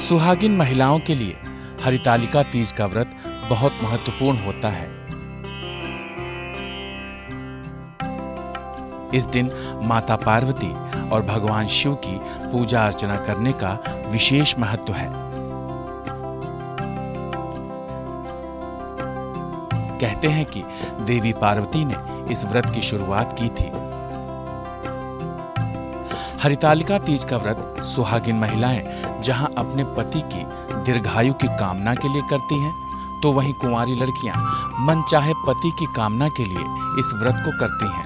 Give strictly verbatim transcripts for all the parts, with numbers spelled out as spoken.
सुहागिन महिलाओं के लिए हरितालिका तीज का व्रत बहुत महत्वपूर्ण होता है। इस दिन माता पार्वती और भगवान शिव की पूजा अर्चना करने का विशेष महत्व है। कहते हैं कि देवी पार्वती ने इस व्रत की शुरुआत की थी। हरितालिका तीज का व्रत सुहागिन महिलाएं जहां अपने पति की दीर्घायु की कामना के लिए करती हैं, तो वहीं कुंवारी लड़कियां मनचाहे पति की कामना के लिए इस व्रत को करती हैं।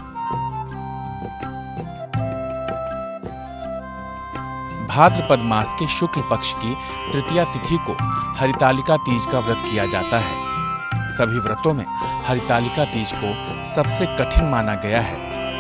भाद्रपद मास के शुक्ल पक्ष की तृतीया तिथि को हरितालिका तीज का व्रत किया जाता है। सभी व्रतों में हरितालिका तीज को सबसे कठिन माना गया है।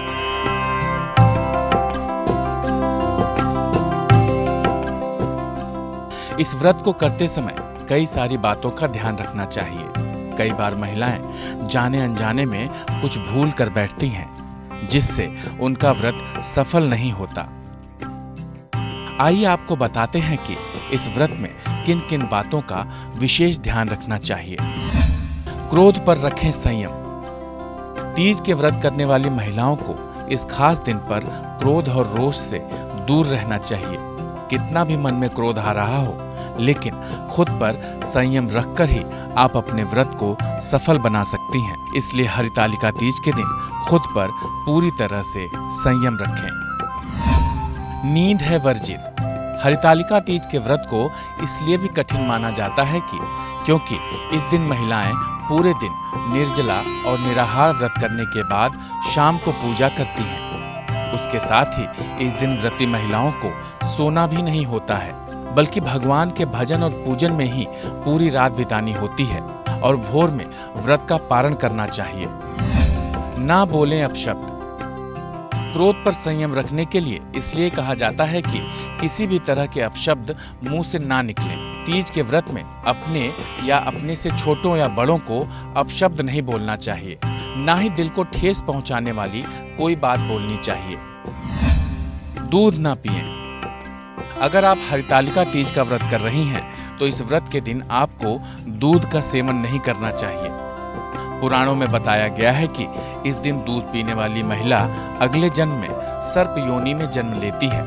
इस व्रत को करते समय कई सारी बातों का ध्यान रखना चाहिए। कई बार महिलाएं जाने अनजाने में कुछ भूल कर बैठती हैं, जिससे उनका व्रत सफल नहीं होता। आइए आपको बताते हैं कि इस व्रत में किन किन बातों का विशेष ध्यान रखना चाहिए। क्रोध पर रखें संयम। तीज के व्रत करने वाली महिलाओं को इस खास दिन पर क्रोध और रोष से दूर रहना चाहिए। कितना भी मन में क्रोध आ रहा हो, लेकिन खुद पर संयम रखकर ही आप अपने व्रत को सफल बना सकती हैं। इसलिए हरितालिका तीज के दिन खुद पर पूरी तरह से संयम रखें। नींद है वर्जित। हरितालिका तीज के व्रत को इसलिए भी कठिन माना जाता है कि क्योंकि इस दिन महिलाएं पूरे दिन निर्जला और निराहार व्रत करने के बाद शाम को पूजा करती हैं। उसके साथ ही इस दिन व्रती महिलाओं को सोना भी नहीं होता है, बल्कि भगवान के भजन और पूजन में ही पूरी रात बितानी होती है और भोर में व्रत का पारण करना चाहिए। ना बोलें अपशब्द। क्रोध पर संयम रखने के लिए इसलिए कहा जाता है कि किसी भी तरह के अपशब्द मुंह से ना निकलें। तीज के व्रत में अपने या अपने से छोटों या बड़ों को अपशब्द नहीं बोलना चाहिए। ना ही दिल को ठेस पहुंचाने वाली कोई बात बोलनी चाहिए। दूध ना पिएं। अगर आप हरितालिका तीज का व्रत कर रही हैं, तो इस व्रत के दिन आपको दूध का सेवन नहीं करना चाहिए। पुराणों में बताया गया है कि इस दिन दूध पीने वाली महिला अगले जन्म में सर्प योनि में जन्म लेती है।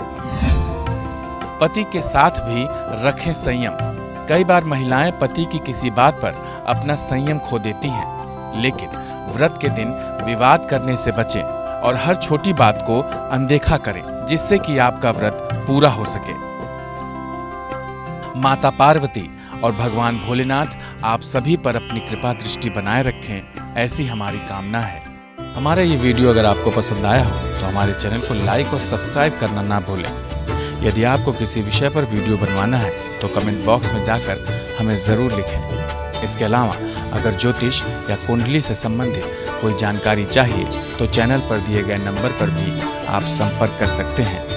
पति के साथ भी रखें संयम। कई बार महिलाएं पति की किसी बात पर अपना संयम खो देती हैं, लेकिन व्रत के दिन विवाद करने से बचें और हर छोटी बात को अनदेखा करें, जिससे कि आपका व्रत पूरा हो सके। माता पार्वती और भगवान भोलेनाथ आप सभी पर अपनी कृपा दृष्टि बनाए रखें, ऐसी हमारी कामना है। हमारा ये वीडियो अगर आपको पसंद आया हो तो हमारे चैनल को लाइक और सब्सक्राइब करना ना भूलें। यदि आपको किसी विषय पर वीडियो बनवाना है तो कमेंट बॉक्स में जाकर हमें ज़रूर लिखें। इसके अलावा अगर ज्योतिष या कुंडली से संबंधित कोई जानकारी चाहिए तो चैनल पर दिए गए नंबर पर भी आप संपर्क कर सकते हैं।